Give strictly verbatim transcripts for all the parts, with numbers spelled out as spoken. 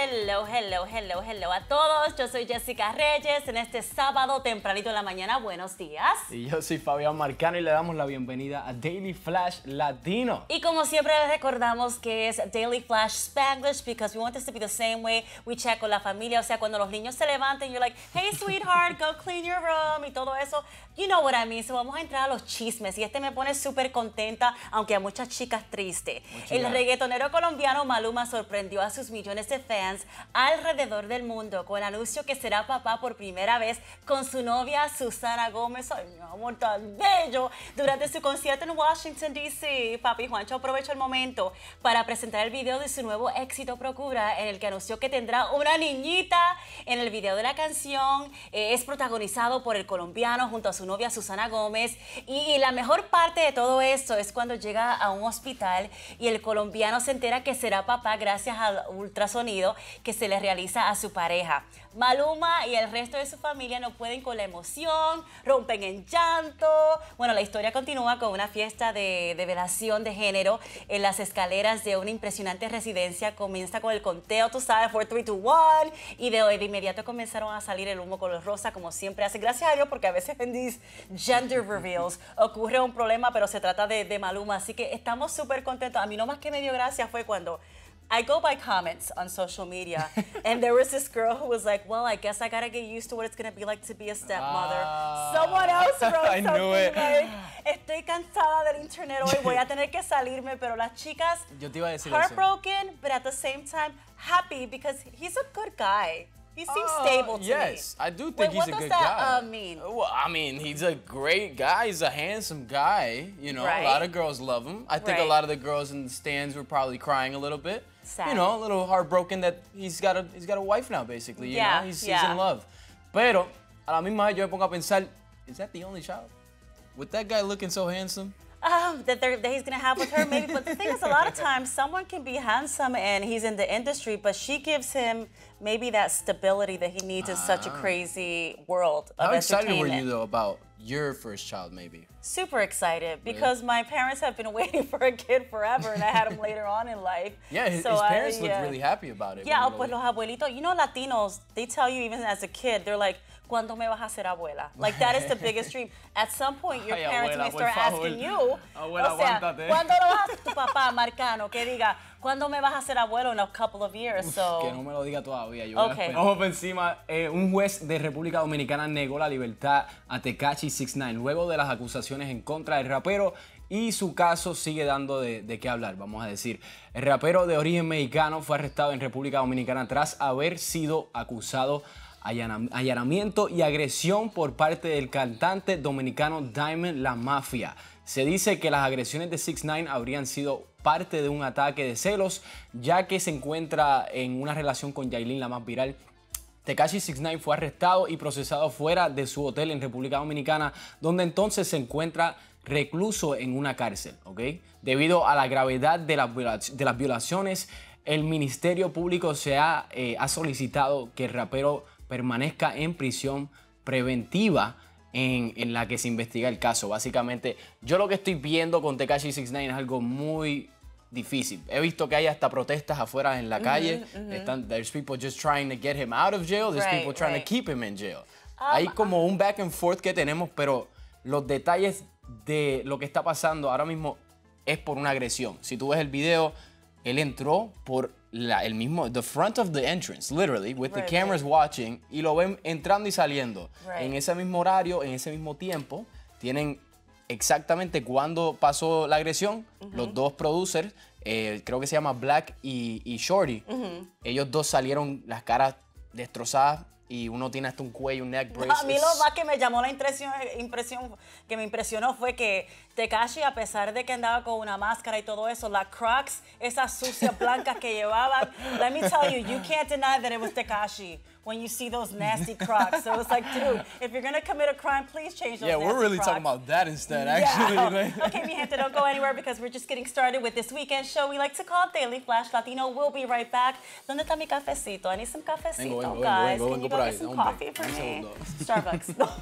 Hello, hello, hello, hello a todos. Yo soy Jessica Reyes en este sábado tempranito en la mañana. Buenos días. Y yo soy Fabian Marcano y le damos la bienvenida a Daily Flash Latino. Y como siempre les recordamos que es Daily Flash Spanglish because we want this to be the same way we check con la familia. O sea, cuando los niños se levanten, you're like, hey sweetheart, go clean your room y todo eso. You know what I mean. So vamos a entrar a los chismes y este me pone súper contenta, aunque a muchas chicas triste. El reggaetonero colombiano Maluma sorprendió a sus millones de fans alrededor del mundo con el anuncio que será papá por primera vez con su novia Susana Gómez. Ay, mi amor, tan bello. Durante su concierto en Washington, D C, papi Juancho aprovechó el momento para presentar el video de su nuevo éxito Procura, en el que anunció que tendrá una niñita. En el video de la canción eh, es protagonizado por el colombiano junto a su novia Susana Gómez. Y la mejor parte de todo esto es cuando llega a un hospital y el colombiano se entera que será papá gracias al ultrasonido que se le realiza a su pareja. Maluma y el resto de su familia no pueden con la emoción, rompen en llanto. Bueno, la historia continúa con una fiesta de, de velación de género en las escaleras de una impresionante residencia. Comienza con el conteo, tú sabes, cuatro, tres, dos, uno, y de hoy de inmediato comenzaron a salir el humo color rosa, como siempre hace. Gracias a Dios, porque a veces en these gender reveals ocurre un problema, pero se trata de, de Maluma, así que estamos súper contentos. A mí no más que me dio gracia fue cuando I go by comments on social media, and there was this girl who was like, well, I guess I gotta get used to what it's gonna be like to be a stepmother. Uh, Someone else wrote I something knew it. like, estoy cansada del internet hoy, voy a tener que salirme, pero las chicas, Yo te iba a decir heartbroken, eso. But at the same time, happy because he's a good guy. He seems uh, stable to yes, me. Yes, I do think Wait, he's a What good does that guy. uh, mean? Well, I mean, he's a great guy. He's a handsome guy. You know, right. a lot of girls love him. I think right. a lot of the girls in the stands were probably crying a little bit. Sad. You know, a little heartbroken that he's got a he's got a wife now, basically. You yeah, know, he's, yeah. he's in love. Pero a la misma vez yo me pongo a pensar, is that the only child? With that guy looking so handsome? Um, that, that he's gonna have with her, maybe. But the thing is, a lot of times, someone can be handsome and he's in the industry, but she gives him maybe that stability that he needs in uh, such a crazy world of How excited entertainment. were you, though, about your first child, maybe? Super excited, because really? my parents have been waiting for a kid forever, and I had him later on in life. Yeah, his, so his parents I, looked yeah. really happy about it. Yeah, pues los abuelitos, you know, Latinos, they tell you even as a kid, they're like, ¿cuándo me vas a hacer abuela? Like, that is the biggest dream. At some point, your Ay, parents abuela, may start asking you, abuela, o sea, aguántate. ¿cuándo lo vas a hacer tu papá, Marcano? Que diga, ¿cuándo me vas a hacer abuelo in a couple of years? Uf, so. Que no me lo diga todavía. Yo okay. Vamos por encima. Eh, un juez de República Dominicana negó la libertad a Tekashi six nine luego de las acusaciones en contra del rapero, y su caso sigue dando de, de qué hablar, vamos a decir. El rapero de origen mexicano fue arrestado en República Dominicana tras haber sido acusado de allanamiento y agresión por parte del cantante dominicano Diamond La Mafia. Se dice que las agresiones de six nine habrían sido parte de un ataque de celos, ya que se encuentra en una relación con Yailin, la más viral. Tekashi six nine fue arrestado y procesado fuera de su hotel en República Dominicana, donde entonces se encuentra recluso en una cárcel, ¿ok? Debido a la gravedad de, la, de las violaciones, el Ministerio Público se ha, eh, ha solicitado que el rapero permanezca en prisión preventiva en, en la que se investiga el caso. Básicamente, yo lo que estoy viendo con Tekashi six nine es algo muy difícil. He visto que hay hasta protestas afuera en la calle. Mm-hmm, mm-hmm. Están, there's people just trying to get him out of jail. There's right, people trying right. to keep him in jail. Um, hay como un back and forth que tenemos, pero los detalles de lo que está pasando ahora mismo es por una agresión. Si tú ves el video, él entró por la, el mismo, the front of the entrance, literally, with right, the cameras right. watching, y lo ven entrando y saliendo. Right. En ese mismo horario, en ese mismo tiempo, tienen exactamente cuándo pasó la agresión. Uh-huh. Los dos producers, eh, creo que se llama Black y, y Shorty, uh-huh. ellos dos salieron las caras destrozadas. Y uno tiene hasta un cuello, un neck brace. No, a mí lo más que me llamó la impresión, impresión, que me impresionó fue que Tekashi, a pesar de que andaba con una máscara y todo eso, las Crocs, esas sucias blancas que llevaban, let me tell you, you can't deny that it was Tekashi when you see those nasty Crocs. So it's like, dude, if you're going to commit a crime, please change those Yeah, nasty we're really Crocs. talking about that instead, actually. Yeah. Okay, mi gente, don't go anywhere because we're just getting started with this weekend show we like to call Daily Flash Latino. We'll be right back. ¿Dónde está mi cafecito? I need some cafecito, vengo, vengo, guys. vengo, vengo, Can you vengo go get some coffee for me? Starbucks. No.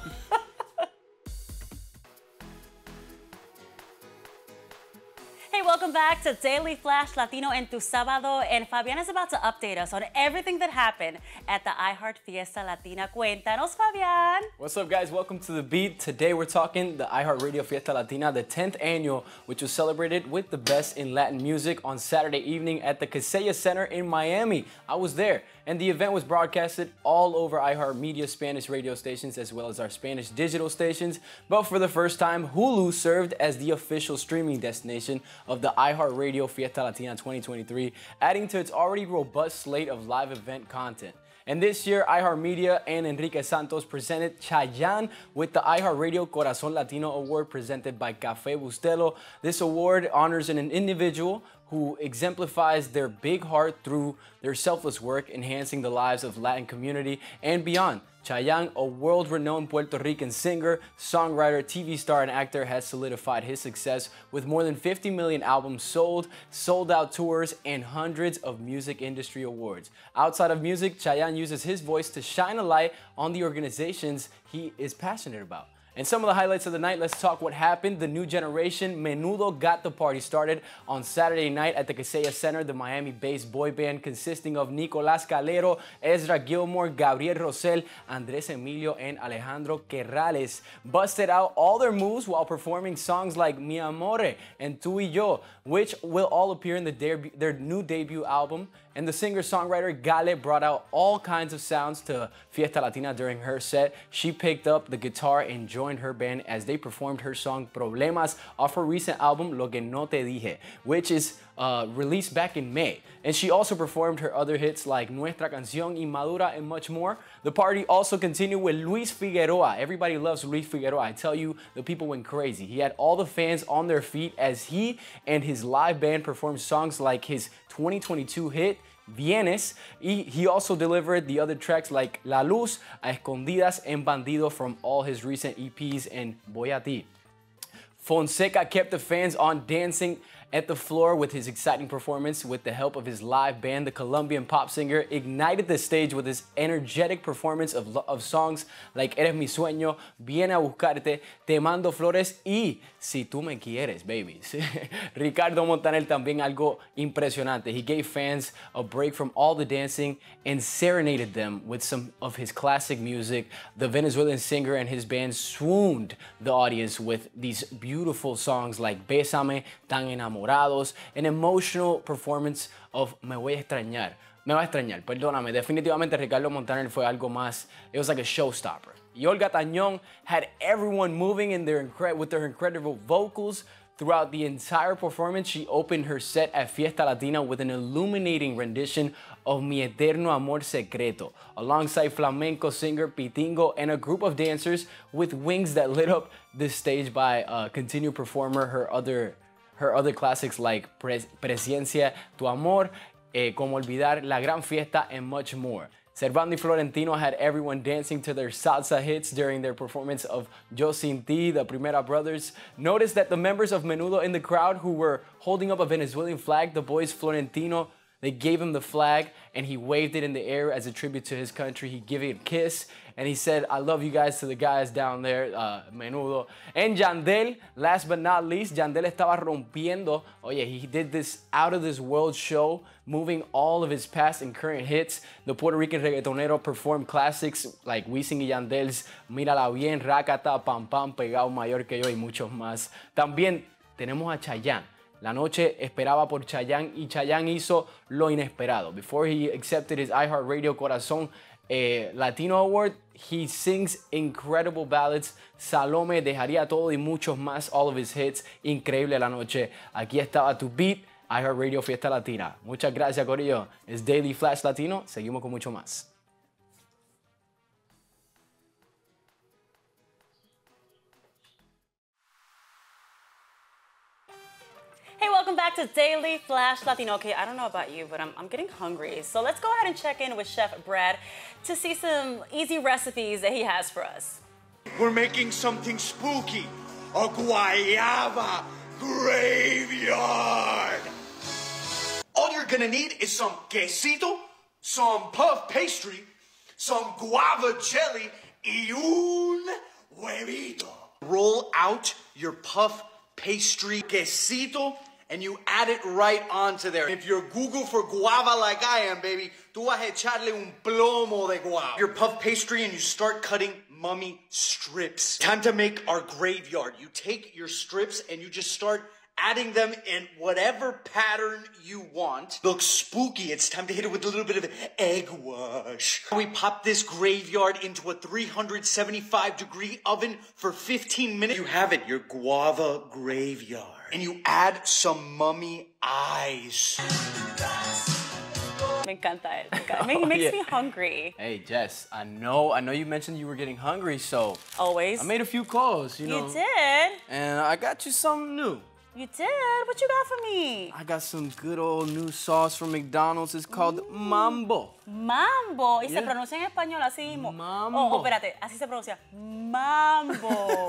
welcome back to Daily Flash Latino en tu sábado. And Fabian is about to update us on everything that happened at the iHeart Fiesta Latina. Cuéntanos, Fabian. What's up, guys? Welcome to The Beat. Today we're talking the iHeart Radio Fiesta Latina, the tenth annual, which was celebrated with the best in Latin music on Saturday evening at the Casella Center in Miami. I was there, and the event was broadcasted all over iHeart Media Spanish radio stations as well as our Spanish digital stations. But for the first time, Hulu served as the official streaming destination of the iHeart Radio Fiesta Latina twenty twenty-three, adding to its already robust slate of live event content. And this year, iHeart Media and Enrique Santos presented Chayanne with the iHeart Radio Corazón Latino Award presented by Café Bustelo. This award honors an individual who exemplifies their big heart through their selfless work, enhancing the lives of Latin community and beyond. Chayanne, a world-renowned Puerto Rican singer, songwriter, T V star, and actor, has solidified his success with more than fifty million albums sold, sold-out tours, and hundreds of music industry awards. Outside of music, Chayanne uses his voice to shine a light on the organizations he is passionate about. And some of the highlights of the night, let's talk what happened. The new generation, Menudo, got the party started on Saturday night at the Casella Center, the Miami-based boy band consisting of Nicolás Calero, Ezra Gilmore, Gabriel Rosell, Andrés Emilio, and Alejandro Querrales busted out all their moves while performing songs like Mi Amore and Tu y Yo, which will all appear in the debut, their new debut album. And the singer-songwriter Gale brought out all kinds of sounds to Fiesta Latina during her set. She picked up the guitar and joined her band as they performed her song Problemas off her recent album Lo Que No Te Dije, which is uh, released back in May. And she also performed her other hits like Nuestra Canción y Madura and much more. The party also continued with Luis Figueroa. Everybody loves Luis Figueroa. I tell you, the people went crazy. He had all the fans on their feet as he and his live band performed songs like his twenty twenty-two hit Vienes. He, he also delivered the other tracks like La Luz, A Escondidas, and Bandido from all his recent E Ps and Voy a Ti. Fonseca kept the fans on dancing at the floor with his exciting performance. With the help of his live band, the Colombian pop singer ignited the stage with his energetic performance of, of songs like Eres Mi Sueño, Viene a Buscarte, Te Mando Flores y Si Tú Me Quieres, babies. Ricardo Montaner también algo impresionante. He gave fans a break from all the dancing and serenaded them with some of his classic music. The Venezuelan singer and his band swooned the audience with these beautiful songs like Bésame, Tan Enamorado, an emotional performance of Me Voy a Extrañar. Me va a extrañar, perdóname. Definitivamente Ricardo Montaner fue algo más. It was like a showstopper. Y Olga Tañón had everyone moving in their with their incredible vocals throughout the entire performance. She opened her set at Fiesta Latina with an illuminating rendition of Mi Eterno Amor Secreto, alongside flamenco singer Pitingo and a group of dancers with wings that lit up the stage by a continued performer, her other Her other classics like Pres Presencia, Tu Amor, eh, Como Olvidar, La Gran Fiesta, and much more. Servando y Florentino had everyone dancing to their salsa hits during their performance of Yo Sin Ti, the Primera Brothers. Notice that the members of Menudo in the crowd who were holding up a Venezuelan flag, the boys Florentino, they gave him the flag and he waved it in the air as a tribute to his country. He gave it a kiss and he said, I love you guys, to the guys down there, uh, Menudo. And Yandel, last but not least, Yandel estaba rompiendo. Oh yeah, he did this out of this world show, moving all of his past and current hits. The Puerto Rican reggaetonero performed classics like Wisin y Yandel's Mírala Bien, Rakata, Pam Pam, Pegao, Mayor que Yo y muchos más. También tenemos a Chayanne. La noche esperaba por Chayanne y Chayanne hizo lo inesperado. Before he accepted his iHeart Radio Corazón eh, Latino Award, he sings incredible ballads. Salome, Dejaría Todo y muchos más, all of his hits. Increíble la noche. Aquí estaba tu beat, iHeart Radio Fiesta Latina. Muchas gracias, Corillo. Es Daily Flash Latino. Seguimos con mucho más. Hey, welcome back to Daily Flash Latino. Okay, I don't know about you, but I'm, I'm getting hungry. So let's go ahead and check in with Chef Brad to see some easy recipes that he has for us. We're making something spooky, a guayaba graveyard. All you're gonna need is some quesito, some puff pastry, some guava jelly, y un huevito. Roll out your puff pastry, quesito, and you add it right onto there. If you're Google for guava like I am, baby, tú vas a echarle un plomo de guava. Your puff pastry and you start cutting mummy strips. Time to make our graveyard. You take your strips and you just start adding them in whatever pattern you want. Looks spooky. It's time to hit it with a little bit of egg wash. We pop this graveyard into a three hundred seventy-five degree oven for fifteen minutes. You have it, your guava graveyard. And you add some mummy eyes. Me encanta it. It makes, Oh, makes yeah. me hungry. Hey, Jess, I know, I know you mentioned you were getting hungry, so Always. I made a few calls, you know. You did? And I got you something new. You did? What you got for me? I got some good old new sauce from McDonald's. It's called Mambo. Mambo. Y Yeah. se pronuncia en español así mismo. Mambo. Oh, oh, espérate. Así se pronuncia. Mambo.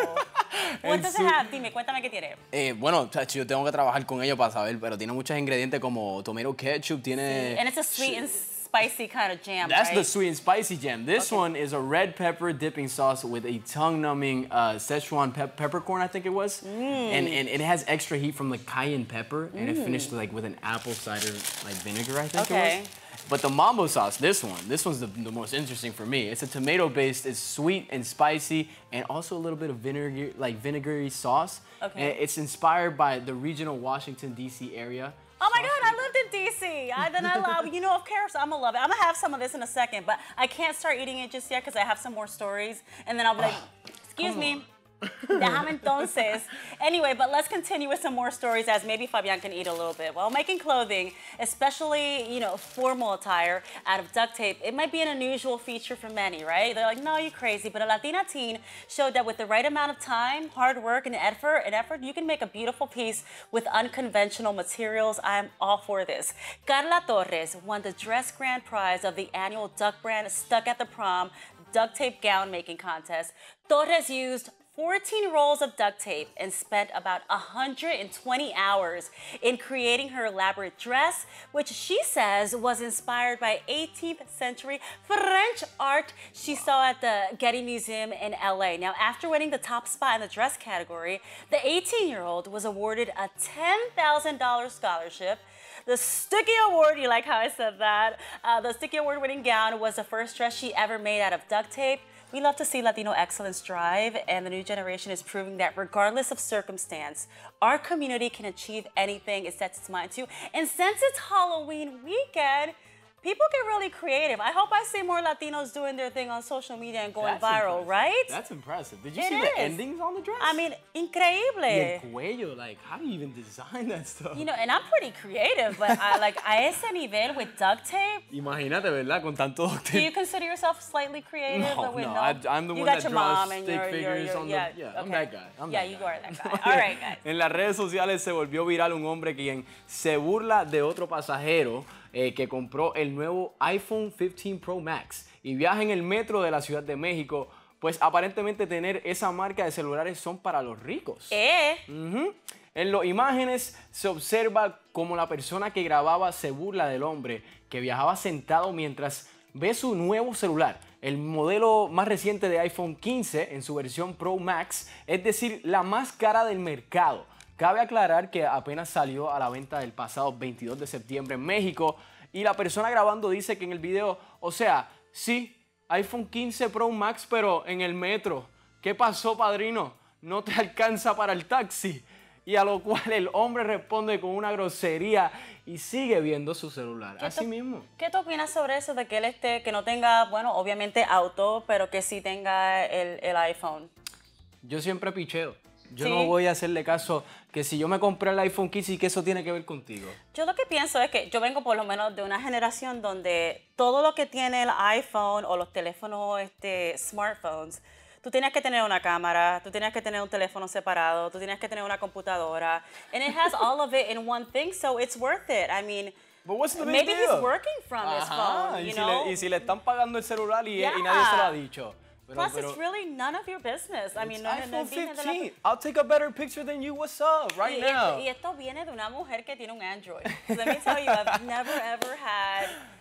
What does it su- have? Dime, cuéntame qué tiene. Eh, bueno, chacho, yo tengo que trabajar con ello para saber, pero tiene muchos ingredientes como tomato ketchup, tiene... And it's a sweet and spicy kind of jam, That's right? the sweet and spicy jam. This Okay. one is a red pepper dipping sauce with a tongue-numbing uh, Szechuan pep peppercorn, I think it was. Mm. And, and it has extra heat from the cayenne pepper, and it finished like with an apple cider like vinegar, I think Okay. it was. But the mambo sauce, this one, this one's the, the most interesting for me. It's a tomato-based, it's sweet and spicy, and also a little bit of vinegar, like vinegary sauce. Okay. And it's inspired by the regional Washington, D C area. Oh my God, I lived in D C. I, then I love, you know, of course, I'm gonna love it. I'm gonna have some of this in a second, but I can't start eating it just yet because I have some more stories. And then I'll be like, excuse me. Déjame entonces. Anyway, but let's continue with some more stories as maybe Fabian can eat a little bit. While making clothing, especially, you know, formal attire out of duct tape, it might be an unusual feature for many, right? They're like, no, you're crazy. But a Latina teen showed that with the right amount of time, hard work, and effort, and effort, you can make a beautiful piece with unconventional materials. I'm all for this. Carla Torres won the dress grand prize of the annual Duck Brand Stuck at the Prom duct tape gown making contest. Torres used fourteen rolls of duct tape and spent about one hundred twenty hours in creating her elaborate dress, which she says was inspired by eighteenth century French art she saw at the Getty Museum in L A. Now, after winning the top spot in the dress category, the eighteen-year-old was awarded a ten thousand dollar scholarship. The Sticky Award, you like how I said that? Uh, the Sticky Award winning gown was the first dress she ever made out of duct tape. We love to see Latino excellence thrive, and the new generation is proving that regardless of circumstance, our community can achieve anything it sets its mind to. And since it's Halloween weekend, people get really creative. I hope I see more Latinos doing their thing on social media and going That's viral, impressive. right? That's impressive. Did you It see is. the endings on the dress? I mean, Y increíble. el cuello, like, how do you even design that stuff? You know, and I'm pretty creative, but I, like, a ese nivel with duct tape, Imagínate, ¿verdad? Con tanto duct do you tape. consider yourself slightly creative? No, or with no, I, I'm the you one got that your draws mom and stick your, figures your, your, on yeah, the... Yeah, okay. I'm that guy. I'm yeah, that you guy. are that guy. All right, guys. En las redes sociales se volvió viral un hombre quien se burla de otro pasajero eh, que compró el nuevo iPhone quince Pro Max y viaja en el metro de la Ciudad de México, pues aparentemente tener esa marca de celulares son para los ricos. Eh. Ujú. En las imágenes se observa como la persona que grababa se burla del hombre que viajaba sentado mientras ve su nuevo celular. El modelo más reciente de iPhone quince en su versión Pro Max, es decir, la más cara del mercado. Cabe aclarar que apenas salió a la venta el pasado veintidós de septiembre en México y la persona grabando dice que en el video, o sea, sí, iPhone quince Pro Max, pero en el metro. ¿Qué pasó, padrino? ¿No te alcanza para el taxi? Y a lo cual el hombre responde con una grosería y sigue viendo su celular. ¿Qué Así tú- mismo. ¿Qué tú opinas sobre eso de que él esté, que no tenga, bueno, obviamente auto, pero que sí tenga el, el iPhone? Yo siempre picheo. Yo ¿Sí? no voy a hacerle caso que si yo me compré el iPhone quince y que eso tiene que ver contigo. Yo lo que pienso es que yo vengo por lo menos de una generación donde todo lo que tiene el iPhone o los teléfonos, este, smartphones, tú tenías que tener una cámara, tú tenías que tener un teléfono separado, tú tenías que tener una computadora, and it has all of it in one thing, so it's worth it. I mean, But what's the big maybe deal? he's working from his Ajá, phone, y, you si know? le, y si le están pagando el celular y, y nadie Yeah. se lo ha dicho. Pero, Plus, pero, it's really none of your business. I mean, no, it's no iPhone es business de la- quince. I'll take a better picture than you. What's up right y, now? esto, y esto viene de una mujer que tiene un Android. Let me tell you, I've never ever had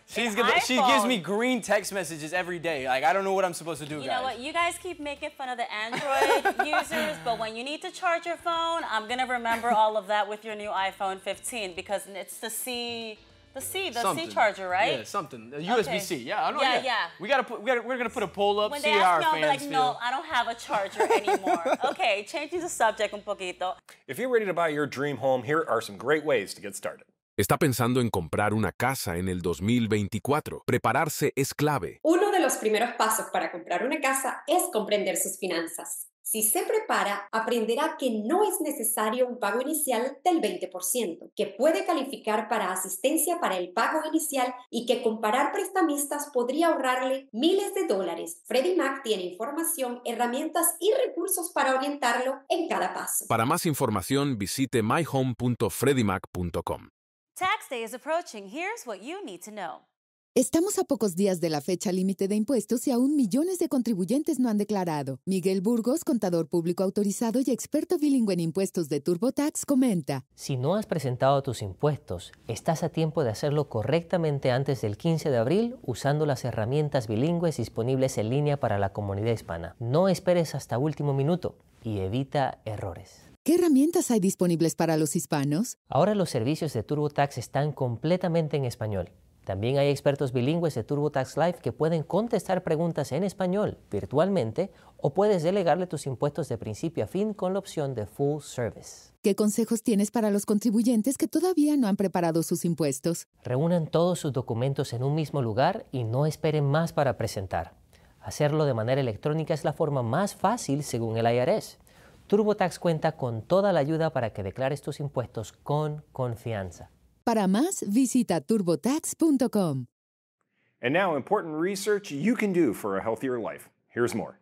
She's gonna, she gives me green text messages every day. Like, I don't know what I'm supposed to do, you guys. You know what? You guys keep making fun of the Android users, but when you need to charge your phone, I'm going to remember all of that with your new iPhone fifteen because it's the C... The C, the something. C charger, right? Yeah, something. The U S B C. Okay. Yeah, I know. Yeah, yeah. yeah. We gotta put. We gotta, we're gonna put a poll up. When see they how ask our me, I'll be fans like, feel. no, I don't have a charger anymore. Okay, changing the subject un poquito. If you're ready to buy your dream home, here are some great ways to get started. ¿Está pensando en comprar una casa en el dos mil veinticuatro? Prepararse es clave. Uno de los primeros pasos para comprar una casa es comprender sus finanzas. Si se prepara, aprenderá que no es necesario un pago inicial del veinte por ciento, que puede calificar para asistencia para el pago inicial y que comparar prestamistas podría ahorrarle miles de dólares. Freddie Mac tiene información, herramientas y recursos para orientarlo en cada paso. Para más información, visite my home punto freddie mac punto com. Tax day is approaching. Here's what you need to know. Estamos a pocos días de la fecha límite de impuestos y aún millones de contribuyentes no han declarado. Miguel Burgos, contador público autorizado y experto bilingüe en impuestos de TurboTax, comenta. Si no has presentado tus impuestos, estás a tiempo de hacerlo correctamente antes del quince de abril usando las herramientas bilingües disponibles en línea para la comunidad hispana. No esperes hasta último minuto y evita errores. ¿Qué herramientas hay disponibles para los hispanos? Ahora los servicios de TurboTax están completamente en español. También hay expertos bilingües de TurboTax Live que pueden contestar preguntas en español virtualmente o puedes delegarle tus impuestos de principio a fin con la opción de Full Service. ¿Qué consejos tienes para los contribuyentes que todavía no han preparado sus impuestos? Reúnan todos sus documentos en un mismo lugar y no esperen más para presentar. Hacerlo de manera electrónica es la forma más fácil según el I R S. TurboTax cuenta con toda la ayuda para que declares tus impuestos con confianza. Para más, visita turbotax punto com. And now, important research you can do for a healthier life. Here's more.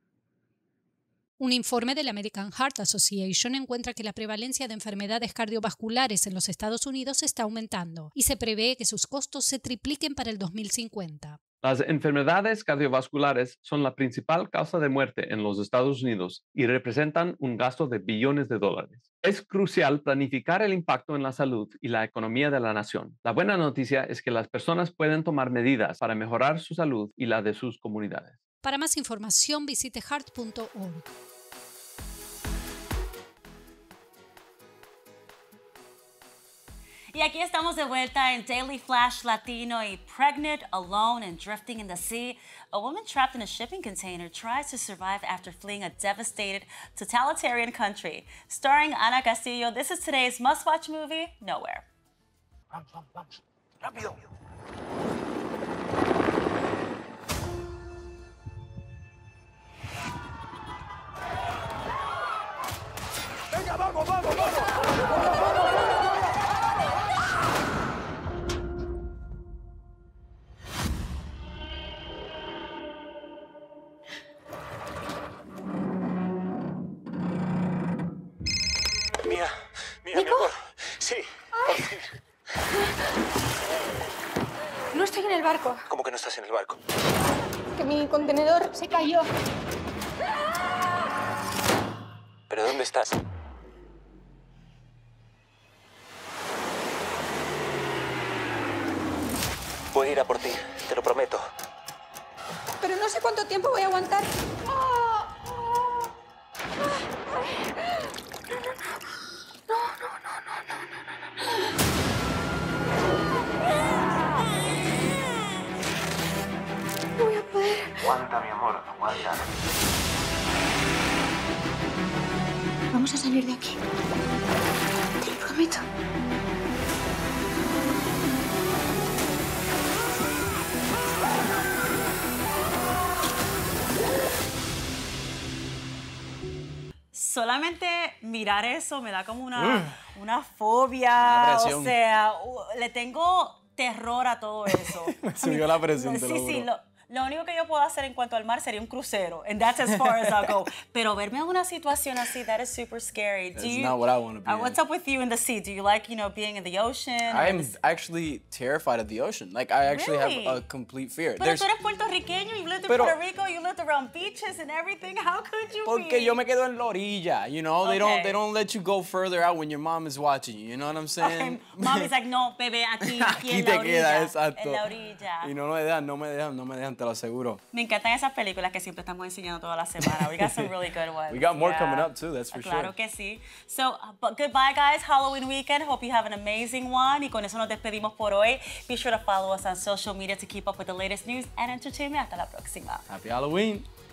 Un informe de la American Heart Association encuentra que la prevalencia de enfermedades cardiovasculares en los Estados Unidos está aumentando y se prevé que sus costos se tripliquen para el dos mil cincuenta. Las enfermedades cardiovasculares son la principal causa de muerte en los Estados Unidos y representan un gasto de billones de dólares. Es crucial planificar el impacto en la salud y la economía de la nación. La buena noticia es que las personas pueden tomar medidas para mejorar su salud y la de sus comunidades. Para más información, visite heart punto org. Y aquí estamos de vuelta en Daily Flash Latino y Pregnant, Alone and Drifting in the Sea. A woman trapped in a shipping container tries to survive after fleeing a devastated totalitarian country. Starring Ana Castillo, this is today's must-watch movie, Nowhere. Vamos, vamos, vamos. Rápido. Venga, vamos, vamos, vamos. Mía, mía, mi amor. Sí, por fin. No estoy en el barco. ¿Cómo que no estás en el barco? Que mi contenedor se cayó. ¿Pero dónde estás? Voy a ir a por ti, te lo prometo. Pero no sé cuánto tiempo voy a aguantar. No, no, no, no, no, no, no, no. No voy a poder. Aguanta, mi amor, aguanta. Vamos a salir de aquí. Te lo prometo. Solamente mirar eso me da como una, Mm. una fobia, Una o presión. sea, uh, le tengo terror a todo eso. Me subió la presión, te Sí, lo sí, juro. lo, Lo único que yo puedo hacer en cuanto al mar sería un crucero, and that's as far as I'll go. Pero verme en una situación así, that is super scary. That's Do you, not what I want to be uh, in. What's up with you in the sea? Do you like, you know, being in the ocean? I am actually terrified of the ocean. Like, I actually Really? have a complete fear. Pero tú eres puertorriqueño, you lived in Pero- Puerto Rico, you lived around beaches and everything. How could you Porque be? yo me quedo en la orilla, you know? They don't Okay. they don't let you go further out when your mom is watching you, you know what I'm saying? Okay, Mommy's like, no, bebé, aquí, aquí, Aquí en te la orilla. queda, exacto. En la orilla. Y no me dejan, no me dejan, no me dejan, te lo aseguro. Me encantan esas películas que siempre estamos enseñando toda la semana. We got some really good ones. We got more Yeah. coming up too, that's for Claro sure. que sí. So, uh, but goodbye guys, Halloween weekend. Hope you have an amazing one. Y con eso nos despedimos por hoy. Be sure to follow us on social media to keep up with the latest news and entertainment. Hasta la próxima. Happy Halloween.